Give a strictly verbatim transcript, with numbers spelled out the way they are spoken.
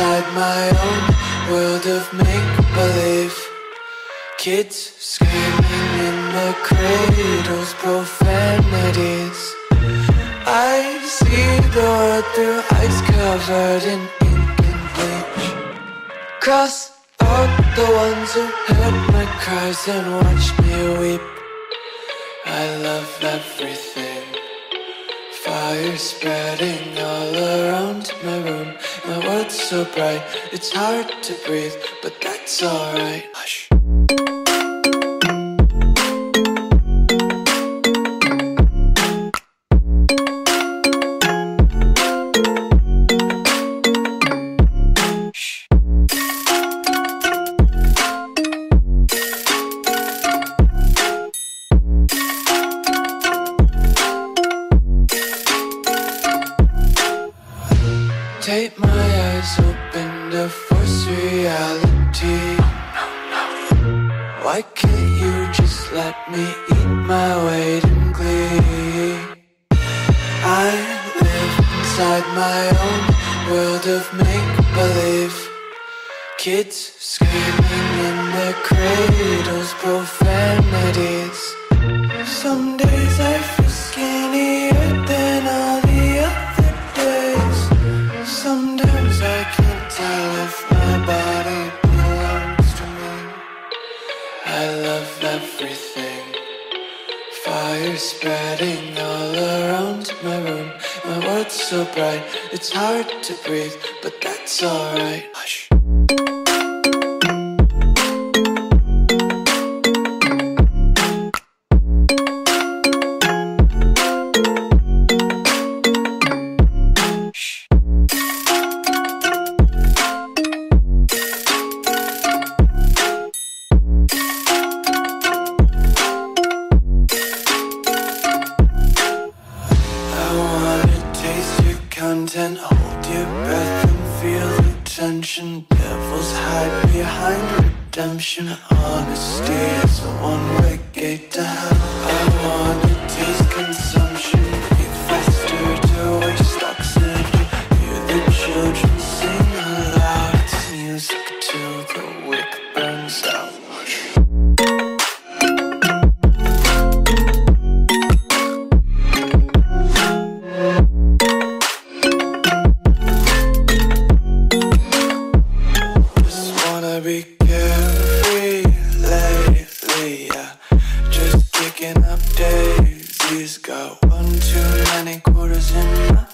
inside my own world of make-believe. Kids screaming in the cradles, profanities. I see the world through eyes covered in ink and bleach. Cross out the ones who heard my cries and watched me weep. I love everything. Fire spreading all around my room. My world's so bright, it's hard to breathe, but that's alright. Hush. Take my eyes open to force reality. Why can't you just let me eat my weight in glee? I live inside my own world of make-believe. Kids screaming in their cradles, profanities. Some days I feel skinnier than all the other days. Sometimes I can't tell if my body belongs to me. I love everything. Fire spreading all around my room. My world's so bright, it's hard to breathe, but that's alright. Hush. Content, hold your breath and feel the tension. Devils hide behind redemption. Honesty is a one-way gate to hell. I wanna taste consumption. Breathe faster to waste oxygen. Hear the children sing aloud. It's music till the wick burns out. Be carefree lately, yeah. Just kicking up daisies. Got one too many quarters in my